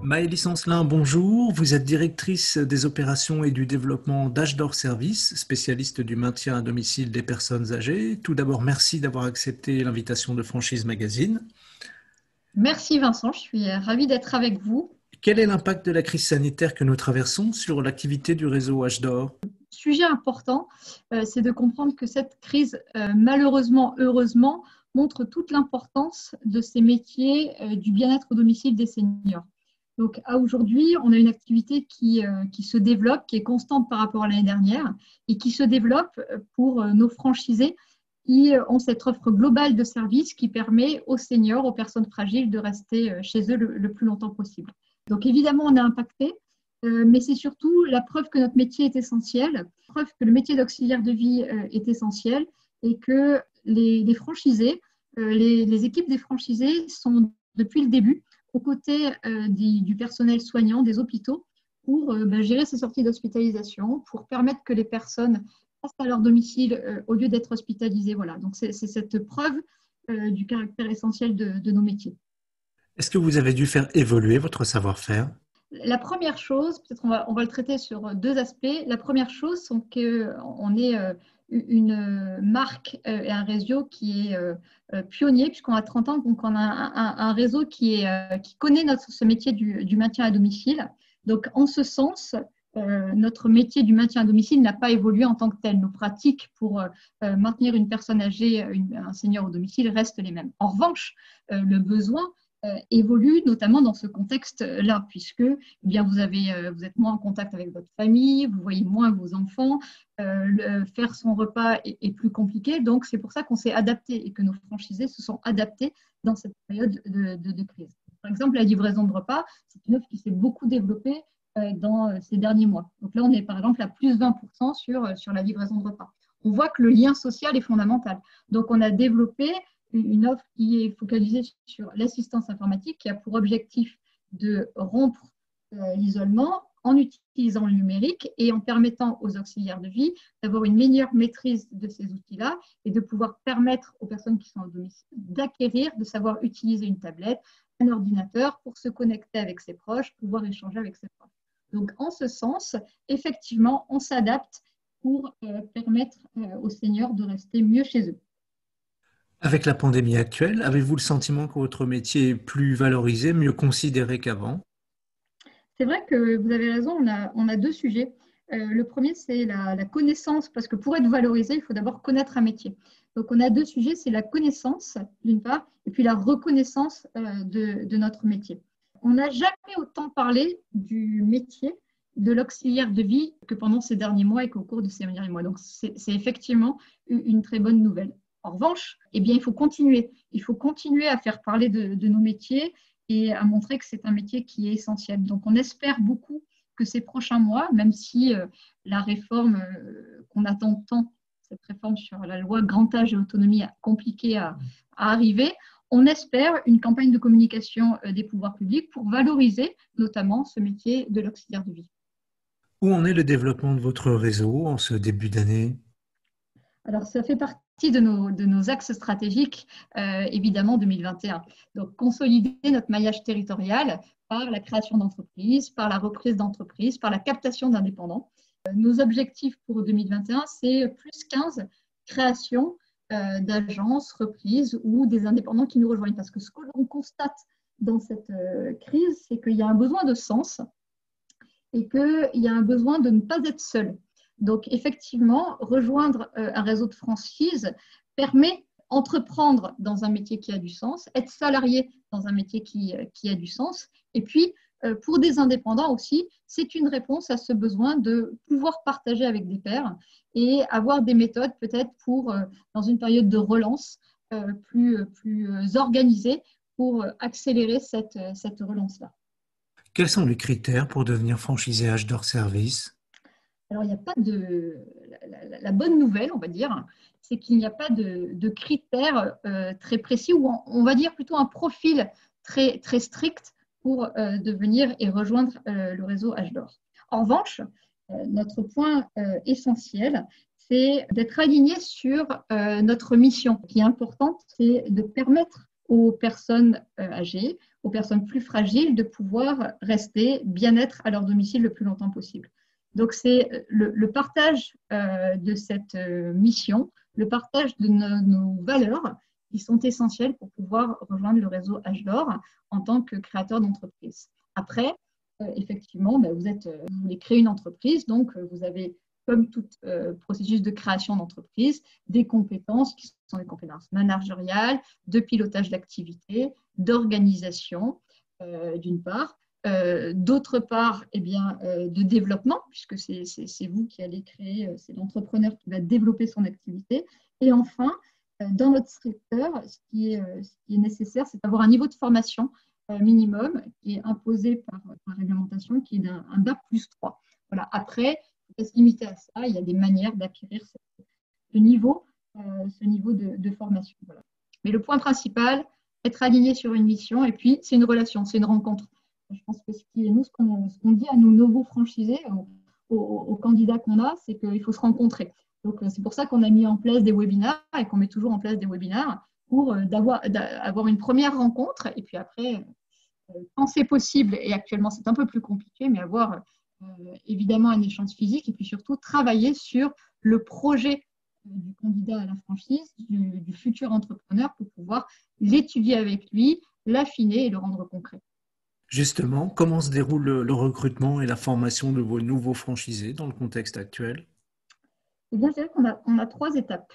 Maëlys Ancelin, bonjour. Vous êtes directrice des opérations et du développement d'Age d'Or Service, spécialiste du maintien à domicile des personnes âgées. Tout d'abord, merci d'avoir accepté l'invitation de Franchise Magazine. Merci Vincent, je suis ravie d'être avec vous. Quel est l'impact de la crise sanitaire que nous traversons sur l'activité du réseau Age d'Or? Sujet important, c'est de comprendre que cette crise, malheureusement, heureusement, montre toute l'importance de ces métiers du bien-être au domicile des seniors. Donc, à aujourd'hui, on a une activité qui se développe, qui est constante par rapport à l'année dernière et qui se développe pour nos franchisés qui ont cette offre globale de services qui permet aux seniors, aux personnes fragiles de rester chez eux le plus longtemps possible. Donc, évidemment, on est impacté, mais c'est surtout la preuve que notre métier est essentiel, la preuve que le métier d'auxiliaire de vie est essentiel et que les franchisés, les équipes des franchisés sont depuis le début aux côtés du personnel soignant des hôpitaux pour gérer ces sorties d'hospitalisation, pour permettre que les personnes restent à leur domicile au lieu d'être hospitalisées. Voilà. Donc c'est cette preuve du caractère essentiel de nos métiers. Est-ce que vous avez dû faire évoluer votre savoir-faire? La première chose, peut-être on va le traiter sur deux aspects. La première chose, c'est qu'on est une marque et un réseau qui est pionnier, puisqu'on a 30 ans, donc on a un réseau qui connaît ce métier du maintien à domicile. Donc, en ce sens, notre métier du maintien à domicile n'a pas évolué en tant que tel. Nos pratiques pour maintenir une personne âgée, un senior au domicile, restent les mêmes. En revanche, le besoin évolue notamment dans ce contexte-là, puisque eh bien, vous êtes moins en contact avec votre famille, vous voyez moins vos enfants, faire son repas est plus compliqué. Donc, c'est pour ça qu'on s'est adapté et que nos franchisés se sont adaptés dans cette période de crise. Par exemple, la livraison de repas, c'est une offre qui s'est beaucoup développée dans ces derniers mois. Donc là, on est par exemple à plus 20% sur la livraison de repas. On voit que le lien social est fondamental. Donc, on a développé une offre qui est focalisée sur l'assistance informatique, qui a pour objectif de rompre l'isolement en utilisant le numérique et en permettant aux auxiliaires de vie d'avoir une meilleure maîtrise de ces outils-là et de pouvoir permettre aux personnes qui sont au domicile d'acquérir, de savoir utiliser une tablette, un ordinateur pour se connecter avec ses proches, pouvoir échanger avec ses proches. Donc, en ce sens, effectivement, on s'adapte pour permettre aux seniors de rester mieux chez eux. Avec la pandémie actuelle, avez-vous le sentiment que votre métier est plus valorisé, mieux considéré qu'avant? C'est vrai que vous avez raison, on a deux sujets. Le premier, c'est la connaissance, parce que pour être valorisé, il faut d'abord connaître un métier. Donc, on a deux sujets, c'est la connaissance, d'une part, et puis la reconnaissance de notre métier. On n'a jamais autant parlé du métier de l'auxiliaire de vie que pendant ces derniers mois et qu'au cours de ces derniers mois. Donc, c'est effectivement une très bonne nouvelle. En revanche, eh bien, il faut continuer. Il faut continuer à faire parler de nos métiers et à montrer que c'est un métier qui est essentiel. Donc, on espère beaucoup que ces prochains mois, même si la réforme qu'on attend tant, cette réforme sur la loi grand âge et autonomie, est compliquée à arriver, on espère une campagne de communication des pouvoirs publics pour valoriser notamment ce métier de l'auxiliaire de vie. Où en est le développement de votre réseau en ce début d'année? Alors, ça fait partie de nos axes stratégiques, évidemment, 2021. Donc, consolider notre maillage territorial par la création d'entreprises, par la reprise d'entreprises, par la captation d'indépendants. Nos objectifs pour 2021, c'est plus 15 créations d'agences, reprises ou des indépendants qui nous rejoignent. Parce que ce que l'on constate dans cette crise, c'est qu'il y a un besoin de sens et qu'il y a un besoin de ne pas être seul. Donc, effectivement, rejoindre un réseau de franchise permet d'entreprendre dans un métier qui a du sens, être salarié dans un métier qui a du sens. Et puis, pour des indépendants aussi, c'est une réponse à ce besoin de pouvoir partager avec des pairs et avoir des méthodes peut-être pour, dans une période de relance, plus organisée pour accélérer cette relance-là. Quels sont les critères pour devenir franchisé Age d'Or Service? Alors, il n'y a pas de… La bonne nouvelle, on va dire, c'est qu'il n'y a pas de critères très précis ou on va dire plutôt un profil très strict pour devenir et rejoindre le réseau Âge d'Or. En revanche, notre point essentiel, c'est d'être aligné sur notre mission qui est importante, c'est de permettre aux personnes âgées, aux personnes plus fragiles, de pouvoir rester bien-être à leur domicile le plus longtemps possible. Donc, c'est le partage de cette mission, le partage de nos valeurs qui sont essentielles pour pouvoir rejoindre le réseau Âge d'Or en tant que créateur d'entreprise. Après, effectivement, vous voulez créer une entreprise, donc vous avez, comme tout processus de création d'entreprise, des compétences qui sont des compétences managériales, de pilotage d'activité, d'organisation, d'une part. D'autre part, de développement, puisque c'est vous qui allez créer, c'est l'entrepreneur qui va développer son activité. Et enfin, dans notre secteur, ce qui est nécessaire, c'est d'avoir un niveau de formation minimum qui est imposé par la réglementation, qui est d'un bac+3. Voilà. Après, il faut pas se limiter à ça. Il y a des manières d'acquérir ce niveau de formation. Voilà. Mais le point principal, être aligné sur une mission, et puis c'est une relation, c'est une rencontre. Je pense que ce qu'on dit à nos nouveaux franchisés, aux candidats qu'on a, c'est qu'il faut se rencontrer. Donc, c'est pour ça qu'on a mis en place des webinaires et qu'on met toujours en place des webinaires pour avoir une première rencontre. Et puis après, quand c'est possible, et actuellement c'est un peu plus compliqué, mais avoir évidemment un échange physique et puis surtout travailler sur le projet du candidat à la franchise, du futur entrepreneur pour pouvoir l'étudier avec lui, l'affiner et le rendre concret. Justement, comment se déroule le recrutement et la formation de vos nouveaux franchisés dans le contexte actuel? Eh bien, je dirais qu'on a 3 étapes.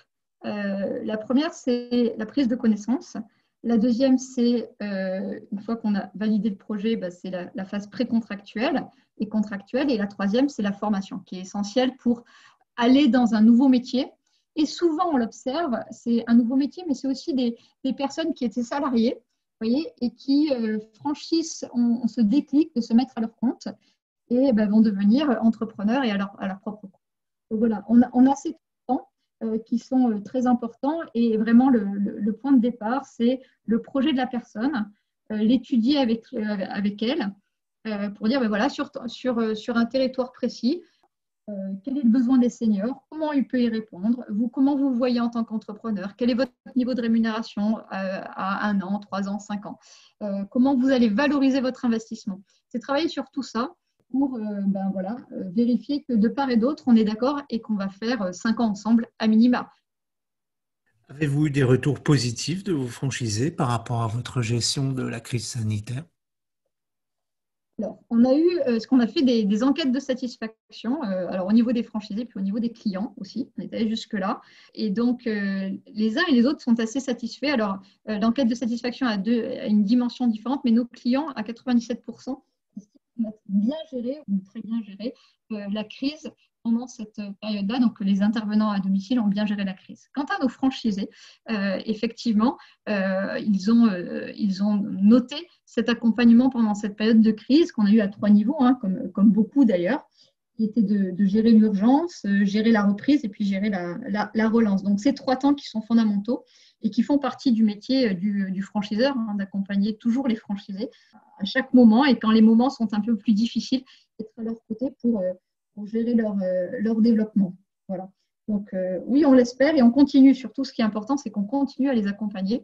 La première, c'est la prise de connaissance. La deuxième, c'est une fois qu'on a validé le projet, c'est la phase pré-contractuelle et contractuelle. Et la troisième, c'est la formation, qui est essentielle pour aller dans un nouveau métier. Et souvent, on l'observe, c'est un nouveau métier, mais c'est aussi des personnes qui étaient salariées, vous voyez, et qui franchissent, on se déclic de se mettre à leur compte et vont devenir entrepreneurs et à leur propre compte. Donc voilà, on a ces temps qui sont très importants et vraiment le point de départ, c'est le projet de la personne, l'étudier avec elle pour dire, voilà, sur un territoire précis, quel est le besoin des seniors, comment il peut y répondre, comment vous voyez en tant qu'entrepreneur, quel est votre niveau de rémunération à 1 an, 3 ans, 5 ans, comment vous allez valoriser votre investissement. C'est travailler sur tout ça pour vérifier que de part et d'autre, on est d'accord et qu'on va faire 5 ans ensemble à minima. Avez-vous eu des retours positifs de vos franchisés par rapport à votre gestion de la crise sanitaire? Alors, on a eu ce qu'on a fait des enquêtes de satisfaction, alors au niveau des franchisés, puis au niveau des clients aussi, on est allé jusque-là. Et donc, les uns et les autres sont assez satisfaits. Alors, l'enquête de satisfaction a une dimension différente, mais nos clients, à 97%, on a bien géré, ou très bien géré, la crise pendant cette période-là. Donc, les intervenants à domicile ont bien géré la crise. Quant à nos franchisés, effectivement, ils ont noté cet accompagnement pendant cette période de crise qu'on a eu à 3 niveaux, comme beaucoup d'ailleurs, qui était de gérer l'urgence, gérer la reprise et puis gérer la relance. Donc, ces 3 temps qui sont fondamentaux et qui font partie du métier du franchiseur, d'accompagner toujours les franchisés à chaque moment et quand les moments sont un peu plus difficiles, être à leur côté pour gérer leur développement. Voilà. Donc, oui, on l'espère et on continue. Surtout, ce qui est important, c'est qu'on continue à les accompagner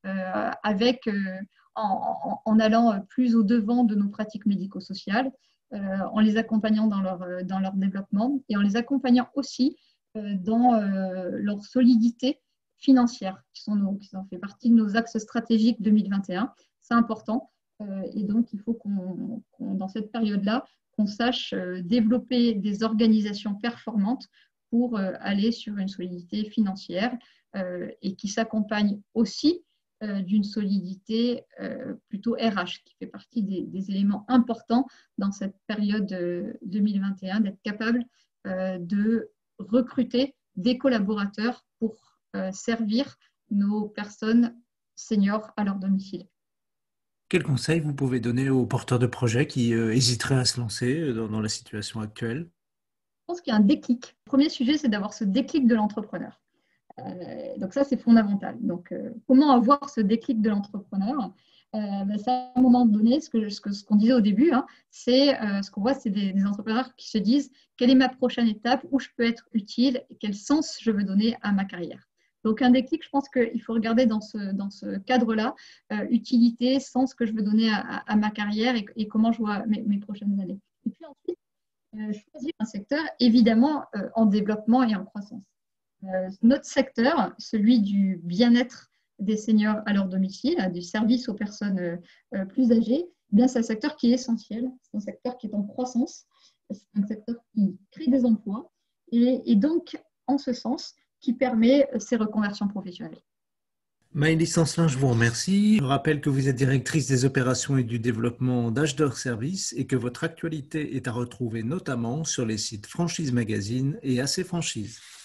en allant plus au-devant de nos pratiques médico-sociales, en les accompagnant dans leur développement et en les accompagnant aussi dans leur solidité financière, qui ont fait partie de nos axes stratégiques 2021. C'est important. Et donc, il faut dans cette période-là, qu'on sache développer des organisations performantes pour aller sur une solidité financière et qui s'accompagne aussi d'une solidité plutôt RH, qui fait partie des éléments importants dans cette période 2021, d'être capable de recruter des collaborateurs pour servir nos personnes seniors à leur domicile. Quels conseils vous pouvez donner aux porteurs de projets qui hésiteraient à se lancer dans la situation actuelle? Je pense qu'il y a un déclic. Le premier sujet, c'est d'avoir ce déclic de l'entrepreneur. Donc ça, c'est fondamental. Donc, comment avoir ce déclic de l'entrepreneur c'est à un moment donné, ce qu'on disait au début, c'est ce qu'on voit, c'est des entrepreneurs qui se disent quelle est ma prochaine étape, où je peux être utile, et quel sens je veux donner à ma carrière. Donc, un déclic, je pense qu'il faut regarder dans ce cadre-là, utilité, sens que je veux donner à ma carrière et comment je vois mes prochaines années. Et puis ensuite, choisir un secteur, évidemment, en développement et en croissance. Notre secteur, celui du bien-être des seniors à leur domicile, du service aux personnes plus âgées, eh bien, c'est un secteur qui est essentiel, c'est un secteur qui est en croissance, c'est un secteur qui crée des emplois et donc, en ce sens, qui permet ces reconversions professionnelles. Maëlys Ancelin, je vous remercie. Je rappelle que vous êtes directrice des opérations et du développement d'Ashdor Service et que votre actualité est à retrouver notamment sur les sites Franchise Magazine et AC Franchise.